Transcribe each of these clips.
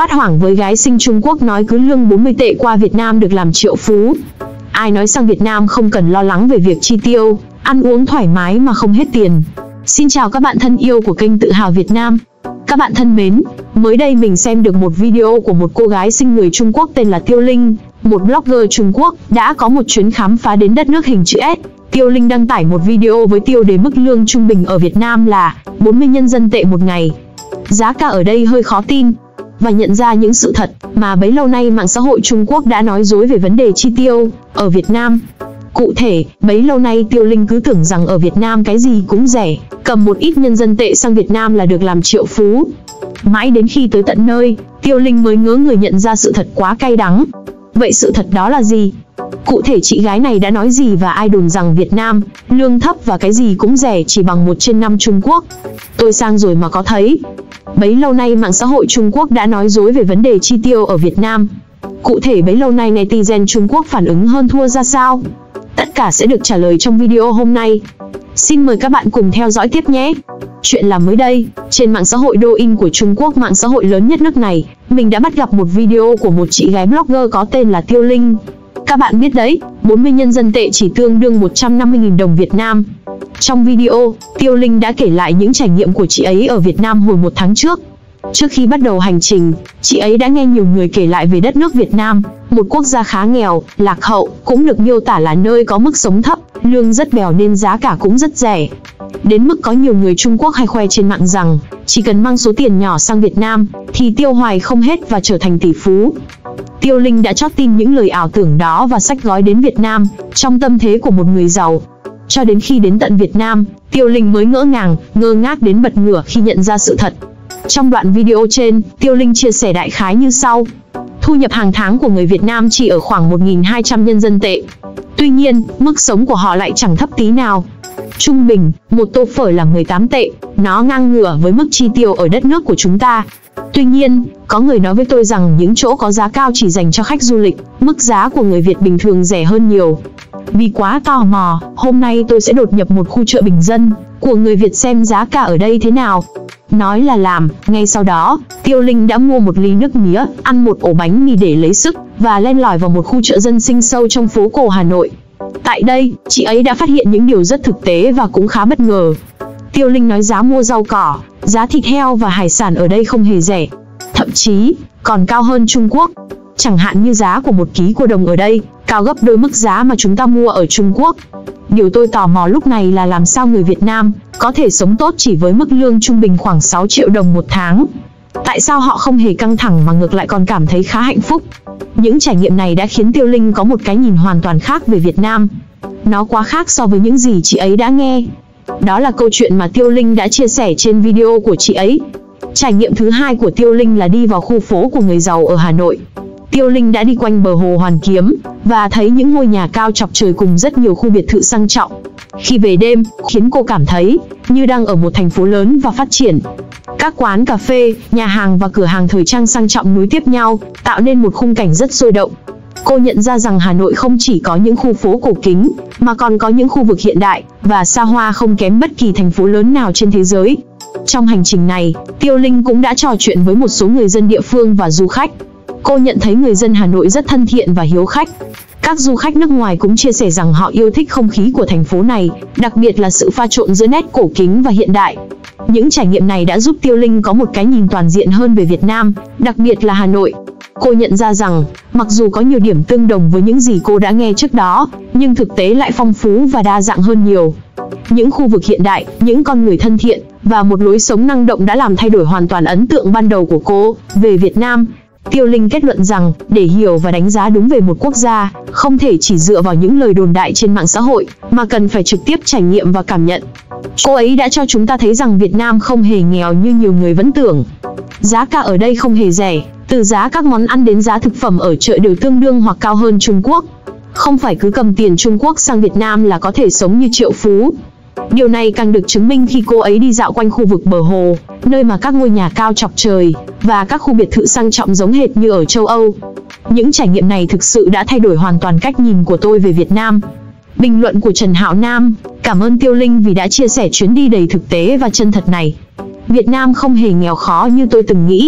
Phát hoảng với gái sinh Trung Quốc nói cứ lương 40 tệ qua Việt Nam được làm triệu phú. Ai nói sang Việt Nam không cần lo lắng về việc chi tiêu, ăn uống thoải mái mà không hết tiền. Xin chào các bạn thân yêu của kênh Tự Hào Việt Nam. Các bạn thân mến, mới đây mình xem được một video của một cô gái sinh người Trung Quốc tên là Tiêu Linh, một blogger Trung Quốc đã có một chuyến khám phá đến đất nước hình chữ S. Tiêu Linh đăng tải một video với tiêu đề mức lương trung bình ở Việt Nam là 40 nhân dân tệ một ngày. Giá cả ở đây hơi khó tin, và nhận ra những sự thật mà bấy lâu nay mạng xã hội Trung Quốc đã nói dối về vấn đề chi tiêu ở Việt Nam. Cụ thể, bấy lâu nay Tiêu Linh cứ tưởng rằng ở Việt Nam cái gì cũng rẻ, cầm một ít nhân dân tệ sang Việt Nam là được làm triệu phú. Mãi đến khi tới tận nơi, Tiêu Linh mới ngớ người nhận ra sự thật quá cay đắng. Vậy sự thật đó là gì? Cụ thể chị gái này đã nói gì và ai đồn rằng Việt Nam lương thấp và cái gì cũng rẻ chỉ bằng 1/5 Trung Quốc? Tôi sang rồi mà có thấy. Bấy lâu nay mạng xã hội Trung Quốc đã nói dối về vấn đề chi tiêu ở Việt Nam. Cụ thể bấy lâu nay netizen Trung Quốc phản ứng hơn thua ra sao? Tất cả sẽ được trả lời trong video hôm nay. Xin mời các bạn cùng theo dõi tiếp nhé. Chuyện là mới đây, trên mạng xã hội Douyin của Trung Quốc, mạng xã hội lớn nhất nước này, mình đã bắt gặp một video của một chị gái blogger có tên là Tiêu Linh. Các bạn biết đấy, 40 nhân dân tệ chỉ tương đương 150.000 đồng Việt Nam. Trong video, Tiêu Linh đã kể lại những trải nghiệm của chị ấy ở Việt Nam hồi 1 tháng trước. Trước khi bắt đầu hành trình, chị ấy đã nghe nhiều người kể lại về đất nước Việt Nam, một quốc gia khá nghèo, lạc hậu, cũng được miêu tả là nơi có mức sống thấp, lương rất bèo nên giá cả cũng rất rẻ. Đến mức có nhiều người Trung Quốc hay khoe trên mạng rằng, chỉ cần mang số tiền nhỏ sang Việt Nam, thì tiêu hoài không hết và trở thành tỷ phú. Tiêu Linh đã chót tin những lời ảo tưởng đó và xách gói đến Việt Nam, trong tâm thế của một người giàu. Cho đến khi đến tận Việt Nam, Tiêu Linh mới ngỡ ngàng, ngơ ngác đến bật ngửa khi nhận ra sự thật. Trong đoạn video trên, Tiêu Linh chia sẻ đại khái như sau. Thu nhập hàng tháng của người Việt Nam chỉ ở khoảng 1.200 nhân dân tệ. Tuy nhiên, mức sống của họ lại chẳng thấp tí nào. Trung bình, một tô phở là 18 tệ, nó ngang ngửa với mức chi tiêu ở đất nước của chúng ta. Tuy nhiên, có người nói với tôi rằng những chỗ có giá cao chỉ dành cho khách du lịch, mức giá của người Việt bình thường rẻ hơn nhiều. Vì quá tò mò, hôm nay tôi sẽ đột nhập một khu chợ bình dân của người Việt xem giá cả ở đây thế nào. Nói là làm, ngay sau đó, Tiêu Linh đã mua một ly nước mía, ăn một ổ bánh mì để lấy sức, và len lỏi vào một khu chợ dân sinh sâu trong phố cổ Hà Nội. Tại đây, chị ấy đã phát hiện những điều rất thực tế và cũng khá bất ngờ. Tiêu Linh nói giá mua rau cỏ, giá thịt heo và hải sản ở đây không hề rẻ. Thậm chí, còn cao hơn Trung Quốc. Chẳng hạn như giá của 1 ký cua đồng ở đây, cao gấp đôi mức giá mà chúng ta mua ở Trung Quốc. Điều tôi tò mò lúc này là làm sao người Việt Nam có thể sống tốt chỉ với mức lương trung bình khoảng 6 triệu đồng một tháng. Tại sao họ không hề căng thẳng mà ngược lại còn cảm thấy khá hạnh phúc? Những trải nghiệm này đã khiến Tiêu Linh có một cái nhìn hoàn toàn khác về Việt Nam. Nó quá khác so với những gì chị ấy đã nghe. Đó là câu chuyện mà Tiêu Linh đã chia sẻ trên video của chị ấy. Trải nghiệm thứ hai của Tiêu Linh là đi vào khu phố của người giàu ở Hà Nội. Tiêu Linh đã đi quanh bờ hồ Hoàn Kiếm và thấy những ngôi nhà cao chọc trời cùng rất nhiều khu biệt thự sang trọng. Khi về đêm, khiến cô cảm thấy như đang ở một thành phố lớn và phát triển. Các quán cà phê, nhà hàng và cửa hàng thời trang sang trọng nối tiếp nhau, tạo nên một khung cảnh rất sôi động. Cô nhận ra rằng Hà Nội không chỉ có những khu phố cổ kính, mà còn có những khu vực hiện đại và xa hoa không kém bất kỳ thành phố lớn nào trên thế giới. Trong hành trình này, Tiêu Linh cũng đã trò chuyện với một số người dân địa phương và du khách. Cô nhận thấy người dân Hà Nội rất thân thiện và hiếu khách. Các du khách nước ngoài cũng chia sẻ rằng họ yêu thích không khí của thành phố này, đặc biệt là sự pha trộn giữa nét cổ kính và hiện đại. Những trải nghiệm này đã giúp Tiêu Linh có một cái nhìn toàn diện hơn về Việt Nam, đặc biệt là Hà Nội. Cô nhận ra rằng, mặc dù có nhiều điểm tương đồng với những gì cô đã nghe trước đó, nhưng thực tế lại phong phú và đa dạng hơn nhiều. Những khu vực hiện đại, những con người thân thiện và một lối sống năng động đã làm thay đổi hoàn toàn ấn tượng ban đầu của cô về Việt Nam. Tiêu Linh kết luận rằng, để hiểu và đánh giá đúng về một quốc gia, không thể chỉ dựa vào những lời đồn đại trên mạng xã hội, mà cần phải trực tiếp trải nghiệm và cảm nhận. Cô ấy đã cho chúng ta thấy rằng Việt Nam không hề nghèo như nhiều người vẫn tưởng. Giá cả ở đây không hề rẻ, từ giá các món ăn đến giá thực phẩm ở chợ đều tương đương hoặc cao hơn Trung Quốc. Không phải cứ cầm tiền Trung Quốc sang Việt Nam là có thể sống như triệu phú. Điều này càng được chứng minh khi cô ấy đi dạo quanh khu vực bờ hồ, nơi mà các ngôi nhà cao chọc trời và các khu biệt thự sang trọng giống hệt như ở châu Âu. Những trải nghiệm này thực sự đã thay đổi hoàn toàn cách nhìn của tôi về Việt Nam. Bình luận của Trần Hạo Nam: cảm ơn Tiêu Linh vì đã chia sẻ chuyến đi đầy thực tế và chân thật này. Việt Nam không hề nghèo khó như tôi từng nghĩ.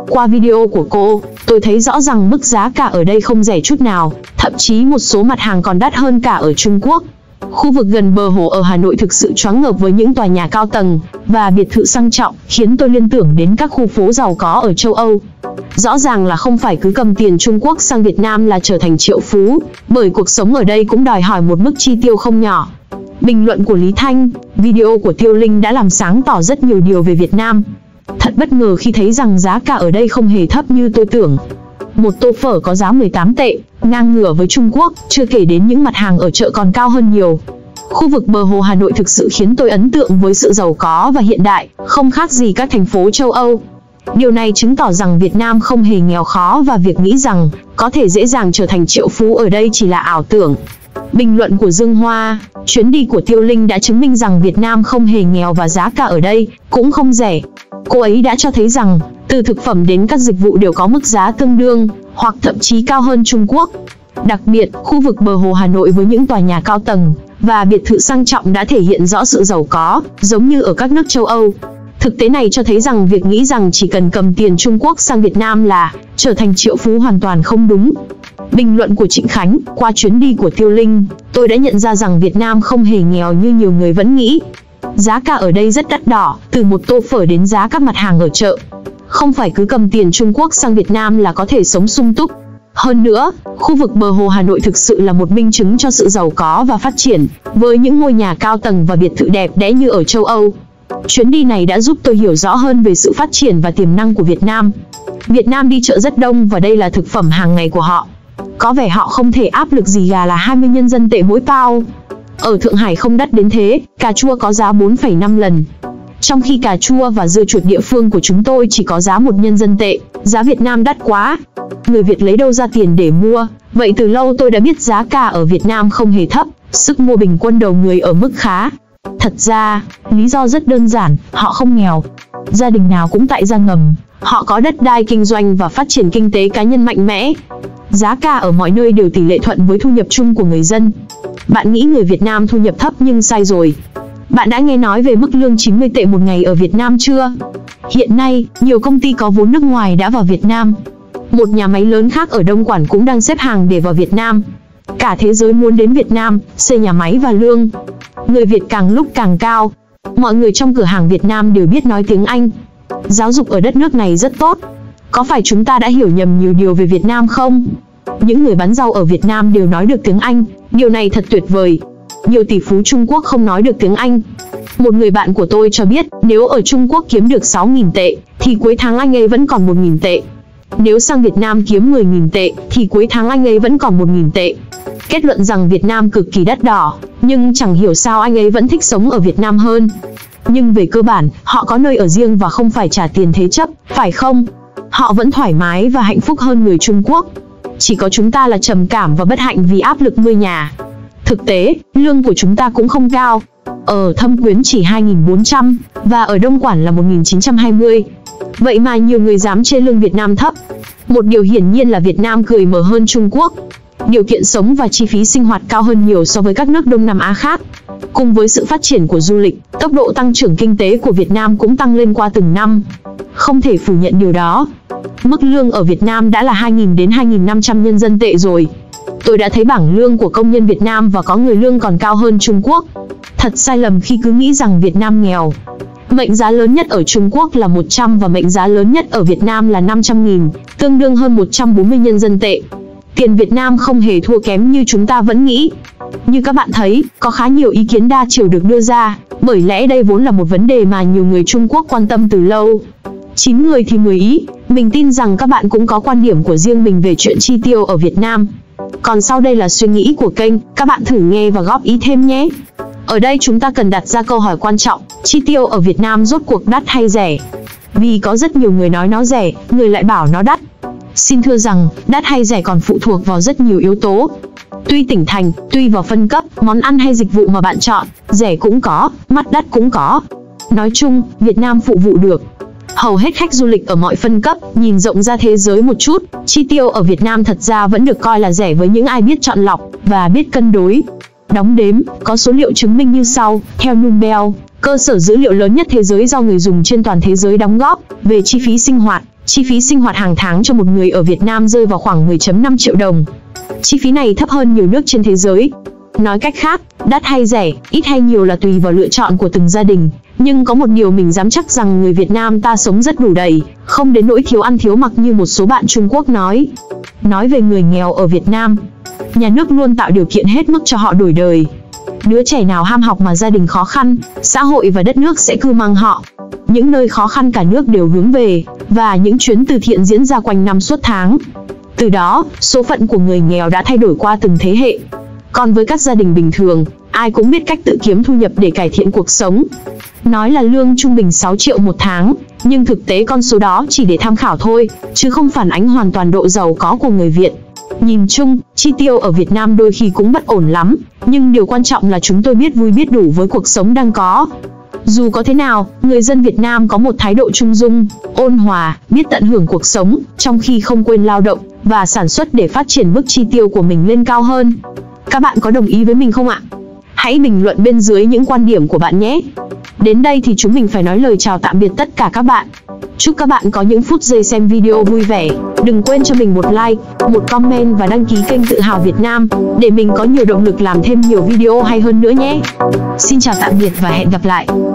Qua video của cô, tôi thấy rõ rằng mức giá cả ở đây không rẻ chút nào, thậm chí một số mặt hàng còn đắt hơn cả ở Trung Quốc. Khu vực gần bờ hồ ở Hà Nội thực sự choáng ngợp với những tòa nhà cao tầng và biệt thự sang trọng, khiến tôi liên tưởng đến các khu phố giàu có ở châu Âu. Rõ ràng là không phải cứ cầm tiền Trung Quốc sang Việt Nam là trở thành triệu phú, bởi cuộc sống ở đây cũng đòi hỏi một mức chi tiêu không nhỏ. Bình luận của Lý Thanh, video của Tiêu Linh đã làm sáng tỏ rất nhiều điều về Việt Nam. Thật bất ngờ khi thấy rằng giá cả ở đây không hề thấp như tôi tưởng. Một tô phở có giá 18 tệ, ngang ngửa với Trung Quốc, chưa kể đến những mặt hàng ở chợ còn cao hơn nhiều. Khu vực bờ hồ Hà Nội thực sự khiến tôi ấn tượng với sự giàu có và hiện đại, không khác gì các thành phố châu Âu. Điều này chứng tỏ rằng Việt Nam không hề nghèo khó và việc nghĩ rằng có thể dễ dàng trở thành triệu phú ở đây chỉ là ảo tưởng. Bình luận của Dương Hoa, chuyến đi của Tiêu Linh đã chứng minh rằng Việt Nam không hề nghèo và giá cả ở đây cũng không rẻ. Cô ấy đã cho thấy rằng, từ thực phẩm đến các dịch vụ đều có mức giá tương đương, hoặc thậm chí cao hơn Trung Quốc. Đặc biệt, khu vực bờ hồ Hà Nội với những tòa nhà cao tầng và biệt thự sang trọng đã thể hiện rõ sự giàu có, giống như ở các nước châu Âu. Thực tế này cho thấy rằng việc nghĩ rằng chỉ cần cầm tiền Trung Quốc sang Việt Nam là trở thành triệu phú hoàn toàn không đúng. Bình luận của Trịnh Khánh, qua chuyến đi của Tiêu Linh, tôi đã nhận ra rằng Việt Nam không hề nghèo như nhiều người vẫn nghĩ. Giá cả ở đây rất đắt đỏ, từ một tô phở đến giá các mặt hàng ở chợ. Không phải cứ cầm tiền Trung Quốc sang Việt Nam là có thể sống sung túc. Hơn nữa, khu vực bờ hồ Hà Nội thực sự là một minh chứng cho sự giàu có và phát triển, với những ngôi nhà cao tầng và biệt thự đẹp đẽ như ở châu Âu. Chuyến đi này đã giúp tôi hiểu rõ hơn về sự phát triển và tiềm năng của Việt Nam. Việt Nam đi chợ rất đông và đây là thực phẩm hàng ngày của họ. Có vẻ họ không thể áp lực gì gà là 20 nhân dân tệ mỗi pound. Ở Thượng Hải không đắt đến thế, cà chua có giá 4,5 lần. Trong khi cà chua và dưa chuột địa phương của chúng tôi chỉ có giá 1 nhân dân tệ, giá Việt Nam đắt quá. Người Việt lấy đâu ra tiền để mua? Vậy từ lâu tôi đã biết giá cả ở Việt Nam không hề thấp, sức mua bình quân đầu người ở mức khá. Thật ra, lý do rất đơn giản, họ không nghèo. Gia đình nào cũng tại gia ngầm, họ có đất đai kinh doanh và phát triển kinh tế cá nhân mạnh mẽ. Giá cả ở mọi nơi đều tỷ lệ thuận với thu nhập chung của người dân. Bạn nghĩ người Việt Nam thu nhập thấp nhưng sai rồi. Bạn đã nghe nói về mức lương 90 tệ một ngày ở Việt Nam chưa? Hiện nay, nhiều công ty có vốn nước ngoài đã vào Việt Nam. Một nhà máy lớn khác ở Đông Quản cũng đang xếp hàng để vào Việt Nam. Cả thế giới muốn đến Việt Nam, xây nhà máy và lương người Việt càng lúc càng cao. Mọi người trong cửa hàng Việt Nam đều biết nói tiếng Anh. Giáo dục ở đất nước này rất tốt. Có phải chúng ta đã hiểu nhầm nhiều điều về Việt Nam không? Những người bán rau ở Việt Nam đều nói được tiếng Anh. Điều này thật tuyệt vời. Nhiều tỷ phú Trung Quốc không nói được tiếng Anh. Một người bạn của tôi cho biết, nếu ở Trung Quốc kiếm được 6.000 tệ, thì cuối tháng anh ấy vẫn còn 1.000 tệ. Nếu sang Việt Nam kiếm 10.000 tệ, thì cuối tháng anh ấy vẫn còn 1.000 tệ. Kết luận rằng Việt Nam cực kỳ đắt đỏ, nhưng chẳng hiểu sao anh ấy vẫn thích sống ở Việt Nam hơn. Nhưng về cơ bản, họ có nơi ở riêng và không phải trả tiền thế chấp, phải không? Họ vẫn thoải mái và hạnh phúc hơn người Trung Quốc. Chỉ có chúng ta là trầm cảm và bất hạnh vì áp lực nuôi nhà. Thực tế, lương của chúng ta cũng không cao. Ở Thâm Quyến chỉ 2.400, và ở Đông Quản là 1.920. Vậy mà nhiều người dám chê lương Việt Nam thấp. Một điều hiển nhiên là Việt Nam cởi mở hơn Trung Quốc. Điều kiện sống và chi phí sinh hoạt cao hơn nhiều so với các nước Đông Nam Á khác. Cùng với sự phát triển của du lịch, tốc độ tăng trưởng kinh tế của Việt Nam cũng tăng lên qua từng năm. Không thể phủ nhận điều đó. Mức lương ở Việt Nam đã là 2.000 đến 2.500 nhân dân tệ rồi. Tôi đã thấy bảng lương của công nhân Việt Nam và có người lương còn cao hơn Trung Quốc. Thật sai lầm khi cứ nghĩ rằng Việt Nam nghèo. Mệnh giá lớn nhất ở Trung Quốc là 100 và mệnh giá lớn nhất ở Việt Nam là 500.000, tương đương hơn 140 nhân dân tệ. Tiền Việt Nam không hề thua kém như chúng ta vẫn nghĩ. Như các bạn thấy, có khá nhiều ý kiến đa chiều được đưa ra, bởi lẽ đây vốn là một vấn đề mà nhiều người Trung Quốc quan tâm từ lâu. 9 người thì 10 ý, mình tin rằng các bạn cũng có quan điểm của riêng mình về chuyện chi tiêu ở Việt Nam. Còn sau đây là suy nghĩ của kênh, các bạn thử nghe và góp ý thêm nhé. Ở đây chúng ta cần đặt ra câu hỏi quan trọng, chi tiêu ở Việt Nam rốt cuộc đắt hay rẻ? Vì có rất nhiều người nói nó rẻ, người lại bảo nó đắt. Xin thưa rằng, đắt hay rẻ còn phụ thuộc vào rất nhiều yếu tố. Tuy tỉnh thành, tùy vào phân cấp, món ăn hay dịch vụ mà bạn chọn, rẻ cũng có, mắc đắt cũng có. Nói chung, Việt Nam phụ vụ được. Hầu hết khách du lịch ở mọi phân cấp, nhìn rộng ra thế giới một chút, chi tiêu ở Việt Nam thật ra vẫn được coi là rẻ với những ai biết chọn lọc và biết cân đối. Đóng đếm, có số liệu chứng minh như sau, theo Numbeo, cơ sở dữ liệu lớn nhất thế giới do người dùng trên toàn thế giới đóng góp về chi phí sinh hoạt, Chi phí sinh hoạt hàng tháng cho một người ở Việt Nam rơi vào khoảng 10,5 triệu đồng. Chi phí này thấp hơn nhiều nước trên thế giới. Nói cách khác, đắt hay rẻ, ít hay nhiều là tùy vào lựa chọn của từng gia đình. Nhưng có một điều mình dám chắc rằng người Việt Nam ta sống rất đủ đầy, không đến nỗi thiếu ăn thiếu mặc như một số bạn Trung Quốc nói. Nói về người nghèo ở Việt Nam, nhà nước luôn tạo điều kiện hết mức cho họ đổi đời. Đứa trẻ nào ham học mà gia đình khó khăn, xã hội và đất nước sẽ cưu mang họ. Những nơi khó khăn cả nước đều hướng về, và những chuyến từ thiện diễn ra quanh năm suốt tháng. Từ đó, số phận của người nghèo đã thay đổi qua từng thế hệ. Còn với các gia đình bình thường, ai cũng biết cách tự kiếm thu nhập để cải thiện cuộc sống. Nói là lương trung bình 6 triệu một tháng, nhưng thực tế con số đó chỉ để tham khảo thôi, chứ không phản ánh hoàn toàn độ giàu có của người Việt. Nhìn chung, chi tiêu ở Việt Nam đôi khi cũng bất ổn lắm, nhưng điều quan trọng là chúng tôi biết vui biết đủ với cuộc sống đang có. Dù có thế nào, người dân Việt Nam có một thái độ trung dung, ôn hòa, biết tận hưởng cuộc sống, trong khi không quên lao động và sản xuất để phát triển mức chi tiêu của mình lên cao hơn. Các bạn có đồng ý với mình không ạ? Hãy bình luận bên dưới những quan điểm của bạn nhé. Đến đây thì chúng mình phải nói lời chào tạm biệt tất cả các bạn. Chúc các bạn có những phút giây xem video vui vẻ. Đừng quên cho mình một like, một comment và đăng ký kênh Tự Hào Việt Nam để mình có nhiều động lực làm thêm nhiều video hay hơn nữa nhé. Xin chào tạm biệt và hẹn gặp lại.